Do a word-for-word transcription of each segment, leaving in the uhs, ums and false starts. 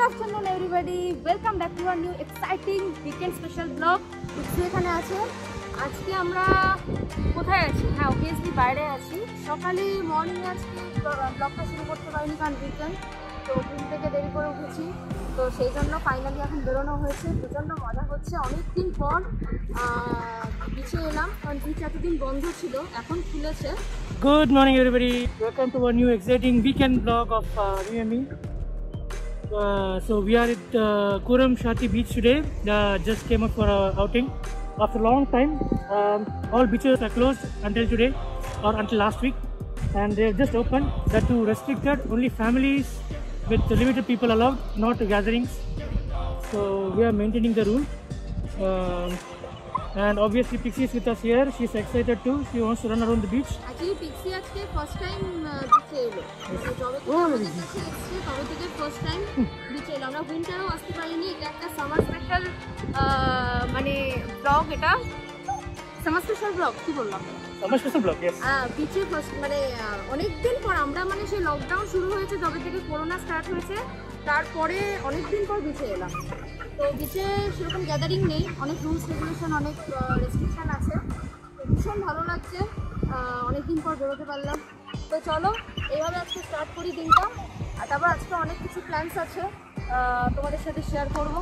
afternoon everybody, welcome back to our new exciting weekend special vlog. Pixie এখানে আছে। আজকে আমরা কোথায় আছি? হ্যাঁ, অবভিয়াসলি বাইরে আছি। সকালে মর্নিং আজকে ব্লগটা শুরু করতে পারিনি কারণ উইকেন্ড, তো ঘুম থেকে দেরি করে উঠেছি, তো সেই জন্য ফাইনালি এখন বেরোনো হয়েছে। প্রচণ্ড মজা হচ্ছে, অনেকদিন পর বিচে এলাম কারণ বিচ এতদিন বন্ধ ছিল, এখন খুলেছে। Good morning everybody, welcome to our new exciting weekend vlog of uh, me and me. Uh, so we are at uh, Kuram Shati beach today. Uh, just came up for a outing after a long time. Um, all beaches are closed until today or until last week, and they've just opened. That too restricted, only families with limited people allowed, not gatherings. So we are maintaining the rule. Um, and obviously Pixie is with us here. She's excited too. She wants to run around the beach. Actually Pixie আজকে first time বিচে এলো। যবে থেকে আমাদের কাছে এসেছে তবে থেকে first time বিচে এলো। আমরা উইন্টারও আসতে পারিনি। এটা একটা সামার স্পেশাল মানে ব্লগ, এটা সামার স্পেশাল ব্লগ কি বললাম? Summer special vlog, yes. বিচে ফার্স্ট মানে অনেকদিন পর আমরা মানে সেই লকডাউন শুরু হয়েছে যবে থেকে করোনা স্টার্ট হয়েছে, তারপরে অনেকদিন পর বিচে এলাম। তো বিচে সেরকম গ্যাদারিং নেই, অনেক রুলস রেগুলেশন, অনেক রেস্ট্রিকশান আছে। তো ভীষণ ভালো লাগছে, অনেকদিন পর বেরোতে পারলাম। তো চলো এইভাবে আজকে স্টার্ট করি দিনটা, আর তারপর আজকে অনেক কিছু প্ল্যানস আছে তোমাদের সাথে শেয়ার করবো।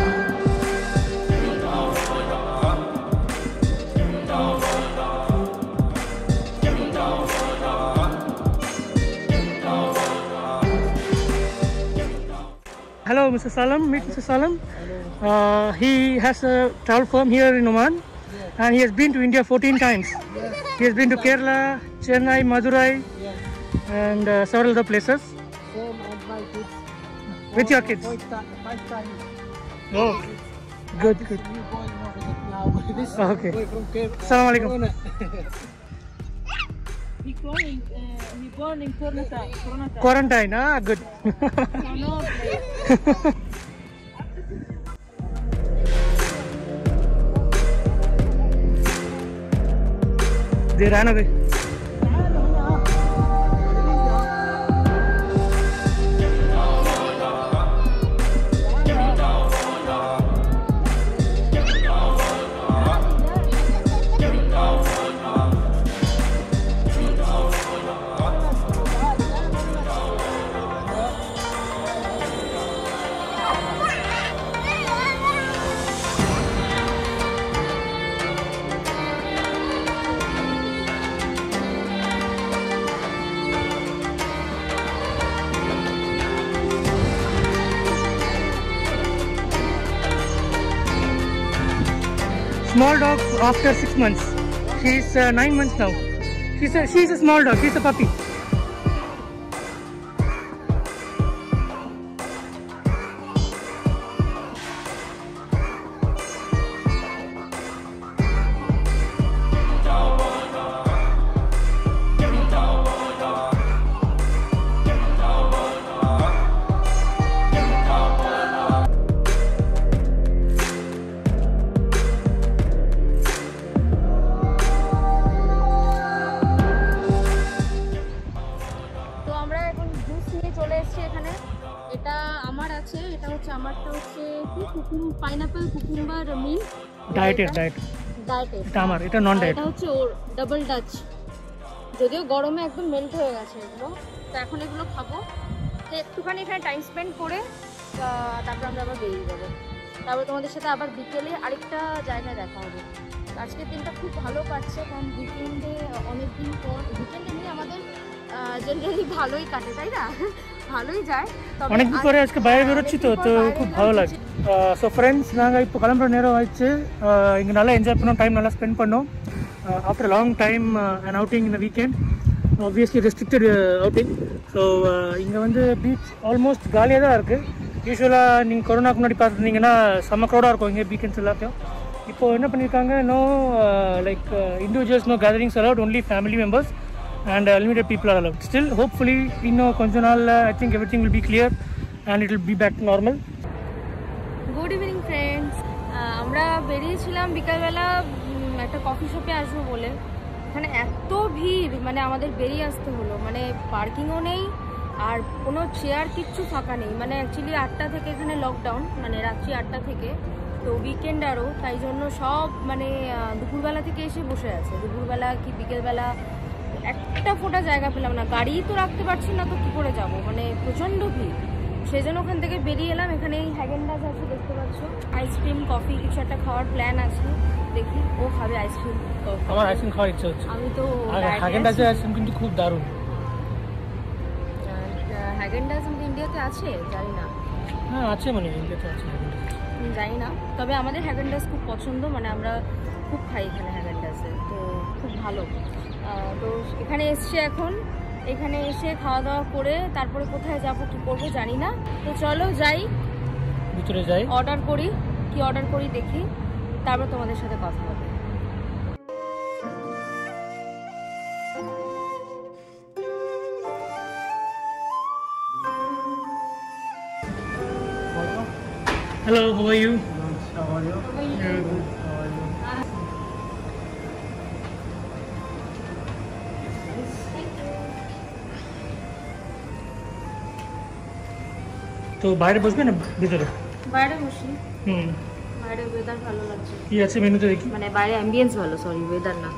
Hello, Mister Salam. Meet Mister Salam. Uh, he has a travel firm here in Oman, yeah. And he has been to India fourteen times. Yes. He has been to Kerala, Chennai, Madurai, yeah. And uh, several other places. Same as my kids. With your kids? Five times. Oh, good, good. New boy now. This Okay. boy from Kerala. Assalamu alaikum. He born in, uh, he born in quarantine. Quarantine, ah, good. No, They ran away. Small dog after six months. She's uh, nine months now. She's a, she's a small dog. She's a puppy. Pineapple cucumber mint ডায়েটের diet ডায়েটের এটা আমার, এটা নন diet. এটা হচ্ছে ওর double Dutch, যদিও গরমে একদম মেল্ট হয়ে গেছে এগুলো। তো এখন এগুলো খাবো, তো একটুখানি এখানে টাইম স্পেন্ড করে তারপর আমরা আবার বেরিয়ে যাবো। তারপর তোমাদের সাথে আবার বিকেলে আরেকটা জায়গায় দেখা হবে। আজকের দিনটা খুব ভালো কাটছে কারণ উইকেন্ডে অনেকদিন পর, উইকেন্ডে নিয়ে আমাদের জেনারেলি ভালোই কাটে, তাই না? ভালোই যায়। অনেকদিন পরে আজকে বাইরে বেরোচ্ছি তো তো খুব ভালো লাগে। ஸோ ஃப்ரெண்ட்ஸ் நாங்கள் இப்போ கிளம்புற நேரம் ஆயிடுச்சு. இங்கே நல்லா என்ஜாய் பண்ணோம், டைம் நல்லா ஸ்பெண்ட் பண்ணோம். After long time and outing இந்த weekend, obviously restricted outing. So இங்கே வந்து பீச் ஆல்மோஸ்ட் காலியாக தான் இருக்குது. யூஸ்வலாக நீங்கள் கொரோனாக்கு முன்னாடி பார்த்துருந்தீங்கன்னா செம்ம க்ரௌடாக இருக்கும் இங்கே வீக்கெண்ட்ஸ் எல்லாத்தையும். இப்போது என்ன பண்ணியிருக்காங்க, no like individuals, no gatherings allowed, only family members and uh, limited people are allowed. Still, hopefully, you know, konja naal I think everything will be clear and it will be back to normal. Good evening, friends. আমরা বেরিয়েছিলাম বিকালবেলা একটা coffee শপে আসবো বলে। এখানে এত ভিড়, মানে আমাদের বেরিয়ে আসতে হলো, মানে পার্কিংও নেই, আর কোনো চেয়ার কিচ্ছু ফাঁকা নেই, মানে অ্যাকচুয়ালি আটটা থেকে এখানে লকডাউন, মানে রাত্রি আটটা থেকে, তো উইকেন্ড আরও, তাই জন্য সব মানে দুপুরবেলা থেকে এসে বসে আছে, দুপুরবেলা কি বিকেলবেলা একটা ফোটা জায়গা পেলাম না, গাড়ি তো রাখতে পারছি না, তো কী করে যাব, মানে প্রচণ্ড ভিড়। সেই জন্য ওখান থেকে বেরিয়ে এলাম। এখানে হ্যাগেনডাজ আছে দেখতে পাচ্ছ, আইসক্রিম কফি কিছু একটা খাওয়ার প্ল্যান আছে, দেখি ও খাবে আইসক্রিম। আমার আইসক্রিম খাওয়ার ইচ্ছা হচ্ছে। আমি তো হ্যাগেনডাজের আইসক্রিম কিন্তু খুব দারুণ। হ্যাগেনডাজ আমাদের ইন্ডিয়াতে আছে জানি না। হ্যাঁ আছে, মানে ইন্ডিয়াতে আছে জানি না, তবে আমাদের হ্যাগেনডাজ খুব পছন্দ, মানে আমরা খুব খাই এখানে হ্যাগেনডাজে, তো খুব ভালো। তো এখানে এসছে এখন, এখানে এসে খাওয়া দাওয়া করে তারপরে কোথায় যাবো কি করবো জানি না, তো চলো যাই ভিতরে যাই, অর্ডার করি, কি অর্ডার করি দেখি, তারপর তোমাদের সাথে কথা হবে। Hello, how are you? How are you? Very good. How are you? তো বাইরে বসবে না ভিতরে? বাইরে বসি। হুম, বাইরে ওয়েদার ভালো লাগছে। কি আছে মেনুতে দেখি? মানে বাইরে অ্যাম্বিয়েন্স ভালো, সরি ওয়েদার না।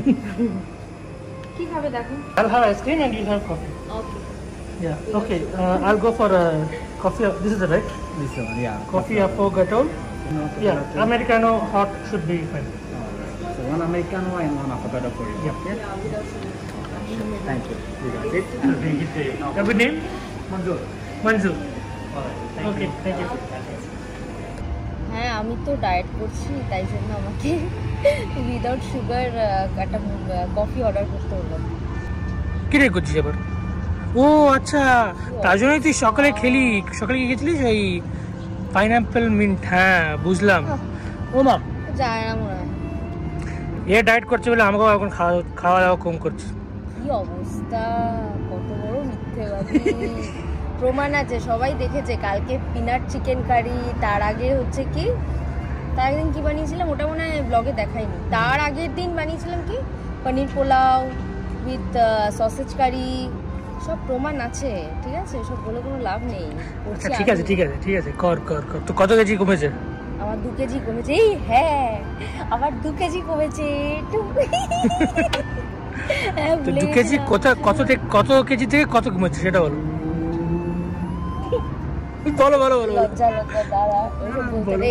কি খাবে দেখো? I'll have ice cream and you'll have coffee. Okay. Yeah. Okay. Uh, I'll go for a coffee. This is the right? This one, yeah. Coffee affogato. Yeah. Americano hot should be fine. So one Americano and one avocado for you. Yeah. Okay? Thank you. You got it? Your good name? Manzoor. Manju. Alright. Okay. Thank you. হ্যাঁ আমি তো diet করছি, তাই জন্য আমাকে without sugar একটা coffee order করতে হলো। কি রে করছিস এবার? ও আচ্ছা, তার জন্যই তুই সকালে খেলি, সকালে কি খেয়েছিলিস? ওই পাইনঅ্যাপেল মিন্ট। হ্যাঁ বুঝলাম। ও মা, যায় না মনে হয়। এ ডায়েট করছে বলে আমাকেও এখন খাওয়া খাওয়া দাওয়া কম করছে। কি অবস্থা, কত বড় মিথ্যেবাদী। প্রমাণ আছে, সবাই দেখেছে। কালকে পিনাট চিকেন কারি, তার আগে হচ্ছে কি, তার আগের দিন কি বানিয়েছিলাম ওটা মনে হয় ব্লগে দেখাইনি। তার আগের দিন বানিয়েছিলাম কি paneer pulao with sausage curry, সব প্রমাণ আছে, ঠিক আছে? সব বলে কোনো লাভ নেই। আচ্ছা ঠিক আছে ঠিক আছে ঠিক আছে, কর কর কর। তো কত কেজি কমেছে? আমার দু কেজি কমেছে। এই হ্যাঁ, আমার দু কেজি কমেছে। তো দু কেজি কত কত থেকে কত কেজি থেকে কত কমেছে সেটা বলো। বলো বলো বলো। লজ্জা লজ্জা দাঁড়া, ওইসব বলতে নেই,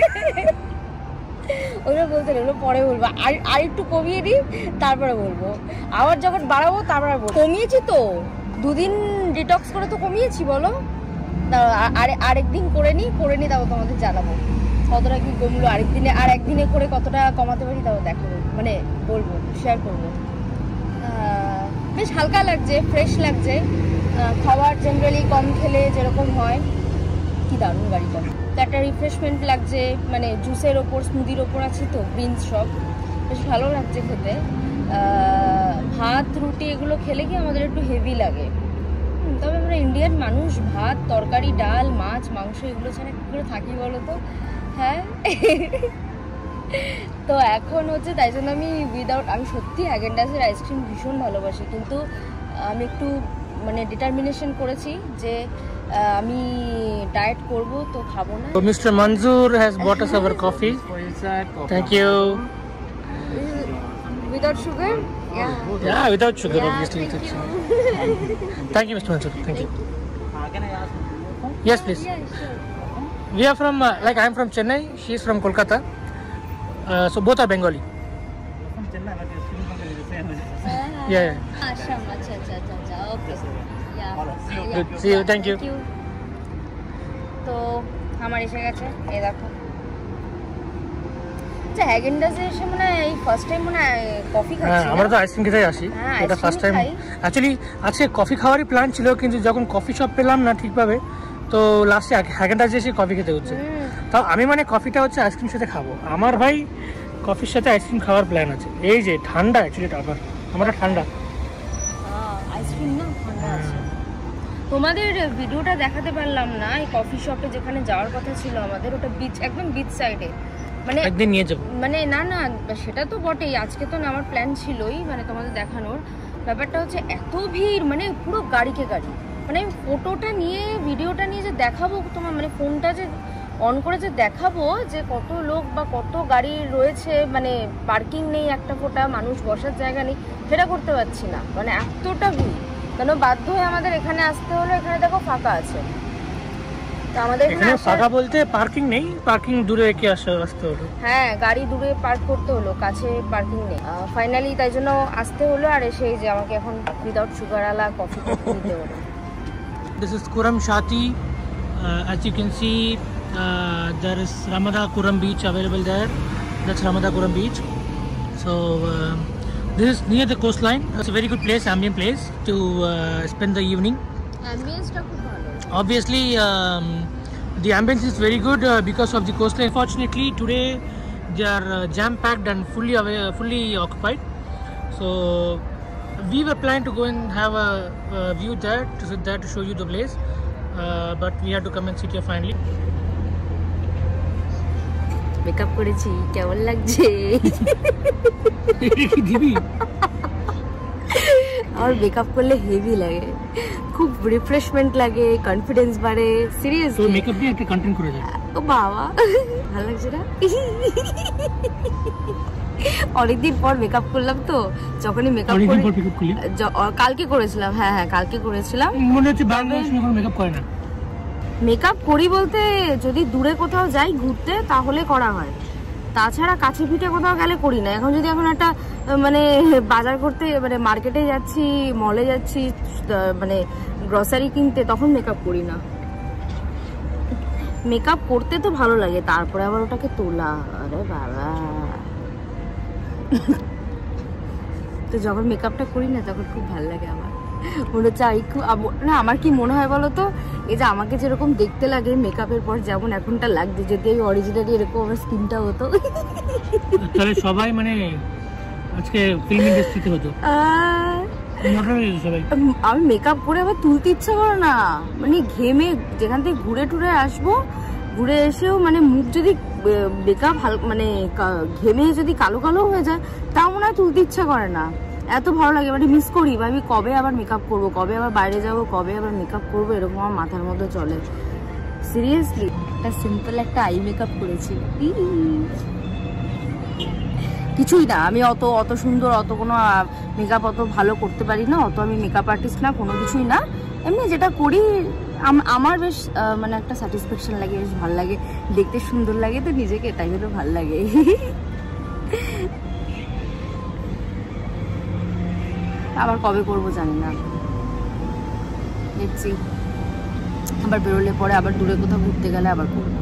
ওইসব বলতে নেই, ওগুলো পরে বলবো। আর আর একটু কমিয়ে দিই, তারপরে বলবো। আবার যখন বাড়াবো তারপরে বলবো। কমিয়েছি তো, দুদিন ডিটক্স করে তো কমিয়েছি, বলো। আর আরেকদিন করে নিই, করে নিই তারপর তোমাদের জানাবো কতটা কি কমলো। আরেকদিনে আর একদিনে করে কতটা কমাতে পারি তাও দেখাবো, মানে বলবো, শেয়ার করবো। বেশ হালকা লাগছে, ফ্রেশ লাগছে। খাবার জেনারেলি কম খেলে যেরকম হয়, কি দারুণ গাড়িটা। তো একটা রিফ্রেশমেন্ট লাগছে, মানে জুসের ওপর, স্মুদির ওপর আছে তো বিনস সব, বেশ ভালো লাগছে খেতে। ভাত রুটি এগুলো খেলে কি আমাদের একটু হেভি লাগে, তবে আমরা ইন্ডিয়ান মানুষ, ভাত তরকারি ডাল মাছ মাংস এগুলো ছাড়া কী করে থাকি বলো তো? হ্যাঁ। তো এখন হচ্ছে তাই জন্য আমি উইদাউট, আমি সত্যি হ্যাগেনডাজের আইসক্রিম ভীষণ ভালোবাসি, কিন্তু আমি একটু মানে ডিটারমিনেশন করেছি যে আমি ডায়েট করব, তো খাবো না। So Mister Manzoor has bought us our coffee. For inside coffee. Thank you. Without sugar? Yeah. Yeah, without sugar Yeah, obviously. thank you. Thank you Mister Manzoor. Thank you. Uh, can I ask you? Yes please. Yeah, sure. We are from uh, like I am from Chennai. She is from Kolkata. Uh, so both are Bengali. From Chennai, but you're still from the same. Yeah. yeah. Ashram, acha, acha, acha, acha. Okay. Yeah. Alright, see you. Yeah. Good. See you. Thank you. তো আমার এসে গেছে, এই দেখো। আচ্ছা হ্যাগেনডাজে এসে মানে এই ফার্স্ট টাইম মানে কফি হ্যাঁ খাচ্ছি। আমরা তো আইসক্রিম খেতেই আসি, হ্যাঁ, এটা ফার্স্ট টাইম। খাই। অ্যাকচুয়ালি আজকে কফি খাওয়ারই প্ল্যান ছিল, কিন্তু যখন কফি শপ পেলাম না ঠিকভাবে, তো লাস্টে হ্যাগেনডাজে এসে কফি খেতে হচ্ছে। তাও আমি মানে কফিটা হচ্ছে আইসক্রিম সাথে খাবো। আমার ভাই কফির সাথে আইসক্রিম খাওয়ার প্ল্যান আছে। এই যে ঠান্ডা, অ্যাকচুয়ালি আবার আমরা ঠান্ডা আইসক্রিম না ঠান্ডা আছে। তোমাদের ভিডিওটা দেখাতে পারলাম না, এই কফি শপে যেখানে যাওয়ার কথা ছিল আমাদের, ওটা বিচ, একদম বিচ সাইডে, মানে একদিন নিয়ে যাবো। মানে না না সেটা তো বটেই, আজকে তো আমার প্ল্যান ছিলই মানে তোমাদের দেখানোর। ব্যাপারটা হচ্ছে এত ভিড়, মানে পুরো গাড়িকে গাড়ি, মানে ফটোটা নিয়ে ভিডিওটা নিয়ে যে দেখাবো তোমার, মানে ফোনটা যে অন করে যে দেখাবো যে কত লোক বা কত গাড়ি রয়েছে, মানে পার্কিং নেই, একটা ফোটা মানুষ বসার জায়গা নেই, সেটা করতে পারছি না, মানে এতটা ভিড়। কেন বাধ্য হয়ে আমাদের এখানে আসতে হলো। এখানে দেখো ফাঁকা আছে, তো আমাদের এখানে ফাঁকা বলতে পার্কিং নেই, পার্কিং দূরে রেখে আসতে হলো। হ্যাঁ, গাড়ি দূরে পার্ক করতে হলো, কাছে পার্কিং নেই। ফাইনালি তাই জন্য আসতে হলো। আর এসে যে আমাকে এখন উইদাউট সুগার আলা কফি দিতে হলো। This is Kuram Shati. Uh, as you can see, uh, there is Ramada Kuram beach available there. That's Ramada Kuram beach. So uh, this is near the coastline. It's a very good place, ambient place to uh, spend the evening. অ্যাম্বিয়েন্সটা খুব ভালো। Obviously, um, the ambience is very good uh, because of the coastline. Fortunately, today they are uh, jam-packed and fully away, fully occupied. So we were planning to go and have a, a view there to sit there to show you the place, uh, but we had to come and sit here finally. Makeup করেছি, কেমন লাগছে? আর makeup করলে heavy লাগে, খুব refreshment লাগে, confidence বাড়ে। Seriously তো makeup দিয়ে একটা কন্টেন্ট করে যায়। ও বাবা, ভালো লাগছে না? অনেকদিন পর মেকআপ করলাম, তো যখনই মেকআপ করি, কালকে করেছিলাম। হ্যাঁ হ্যাঁ কালকে করেছিলাম। মনে হচ্ছে বাংলাদেশ এখন মেকআপ করে না। মেকআপ করি বলতে যদি দূরে কোথাও যাই ঘুরতে তাহলে করা হয়, তাছাড়া কাছে পিঠে কোথাও গেলে করি না। এখন যদি এখন একটা মানে বাজার করতে, মানে মার্কেটে যাচ্ছি, মলে যাচ্ছি, মানে গ্রসারি কিনতে, তখন মেকআপ করি না। মেকআপ করতে তো ভালো লাগে, তারপরে আবার ওটাকে তোলা, আরে বাবা। তো যখন মেকআপটা করি না তখন খুব ভালো লাগে আমার, মনে হচ্ছে খুব না। আমার কি মনে হয় বলো তো, এই যে আমাকে যেরকম দেখতে লাগে মেকআপের পর যেমন এখনটা লাগছে, যদি এই অরিজিনালি এরকম আমার স্কিনটা হতো তাহলে সবাই মানে আজকে ফিল্ম ইন্ডাস্ট্রিতে হতো। আমি মেকআপ করে আবার তুলতে ইচ্ছা করে না, মানে ঘেমে যেখান থেকে ঘুরে টুরে আসবো, ঘুরে এসেও মানে মুখ যদি মেকআপ মানে ঘেমে যদি কালো কালো হয়ে যায়, তাও মনে হয় তুলতে ইচ্ছা করে না। এত ভালো লাগে, মানে মিস করি, ভাবি কবে আবার মেকআপ করবো, কবে আবার বাইরে যাবো, কবে আবার মেকআপ করবো, এরকম আমার মাথার মধ্যে চলে। সিরিয়াসলি একটা সিম্পল একটা আই মেকআপ করেছি, কিছুই না। আমি অত অত সুন্দর, অত কোনো মেকআপ অত ভালো করতে পারি না, অত আমি মেকআপ আর্টিস্ট না, কোনো কিছুই না। এমনি যেটা করি আমার বেশ মানে একটা স্যাটিসফ্যাকশন লাগে, বেশ ভালো লাগে, দেখতে সুন্দর লাগে, তো নিজেকে এটাই হলো ভালো লাগে। আবার কবে করবো জানি না, দেখছি আবার বেরোলে পরে, আবার দূরে কোথাও ঘুরতে গেলে আবার করবো।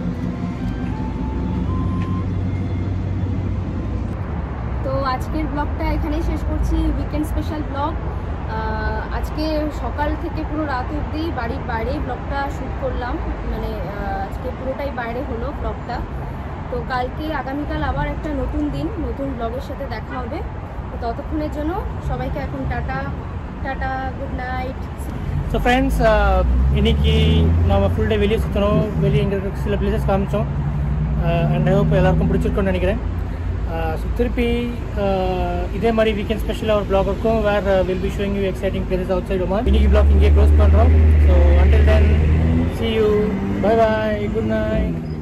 তো আজকের ব্লগটা এখানেই শেষ করছি, উইকেন্ড স্পেশাল ব্লগ। আজকে সকাল থেকে পুরো রাত অবধি বাড়ির বাইরে ব্লগটা শ্যুট করলাম, মানে আজকে পুরোটাই বাইরে হলো ব্লগটা। তো কালকে আগামীকাল আবার একটা নতুন দিন, নতুন ব্লগের সাথে দেখা হবে। তো ততক্ষণের জন্য সবাইকে এখন tata tata, good night. So friends, uh, இன்னைக்கு நாம ஃபுல் டே வெளியே சுற்றணும், வெளியே இங்கே சில பிளேசஸ் காமிச்சோம், அண்ட் ஐ ஹோப் எல்லாருக்கும் பிடிச்சிருக்கும்னு நினைக்கிறேன். ஸோ திருப்பி இதே மாதிரி வீக்கெண்ட் ஸ்பெஷலாக ஒரு பிளாக் இருக்கும், where will be showing you exciting places outside Oman. இன்னைக்கு பிளாக் இங்கே க்ளோஸ் பண்ணுறோம். So until then see you, bye bye, good night.